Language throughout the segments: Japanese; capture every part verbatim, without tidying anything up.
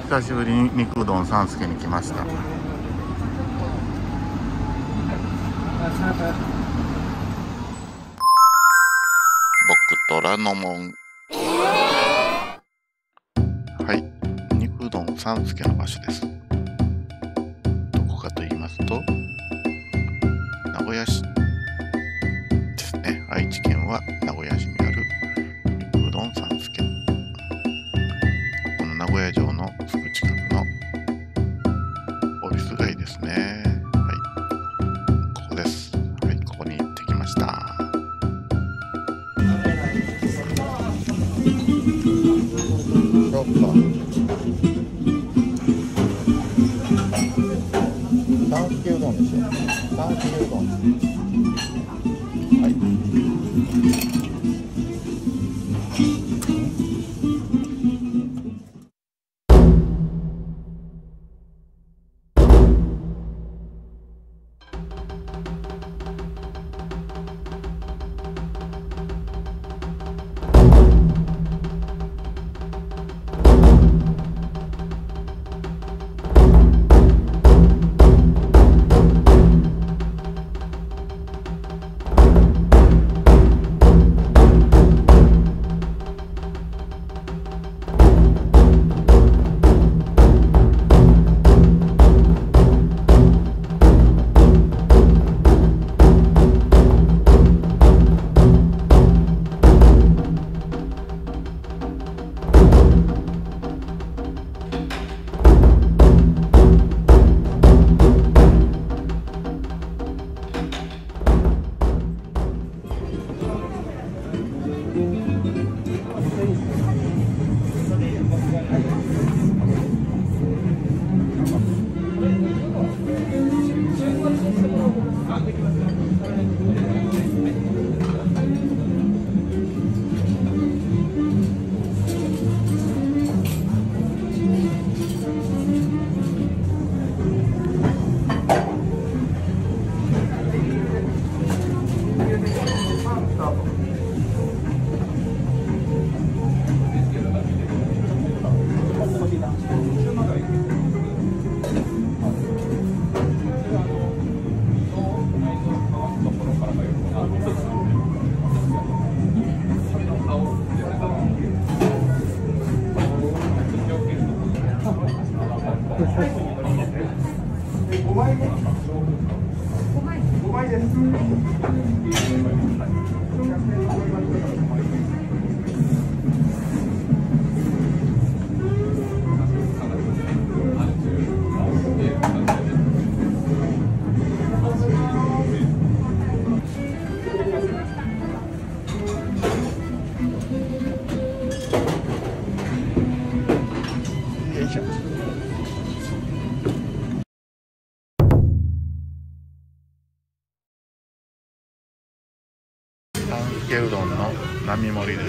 久しぶりに肉うどん三助に来ました。僕虎ノ門。はい、肉うどん三助の場所です。どこかと言いますと、名古屋市ですね。愛知県は名古屋市にある肉うどん三助。この名古屋城のすぐ近くのオフィス街ですね。はい、ここです。はい、ここに行ってきました。三助うどんでしょ。三助うどん。はい。ごまいです。よいしょ。三助うどんの並盛りです。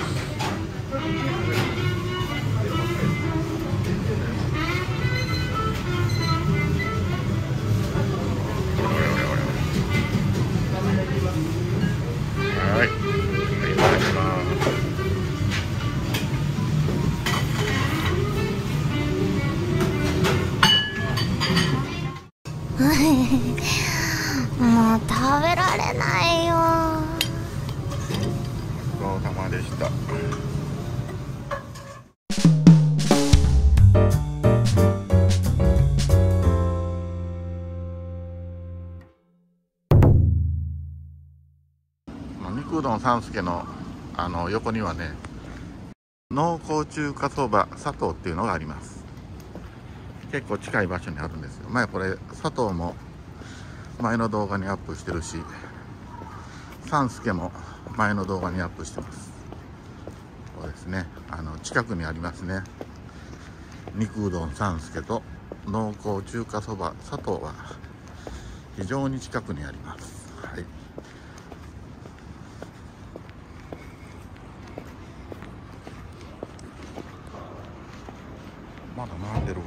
はい、いただきます。 もう食べられないよ。 ごちそうさまでした。肉うどん三助のあの横にはね、濃厚中華そば佐藤っていうのがあります。結構近い場所にあるんですよ。前これ佐藤も前の動画にアップしてるし、三助も前の動画にアップしてます。そうですね、あの近くにありますね。肉うどん三助と濃厚中華そば佐藤は非常に近くにあります。はい、まだ並んでるわ。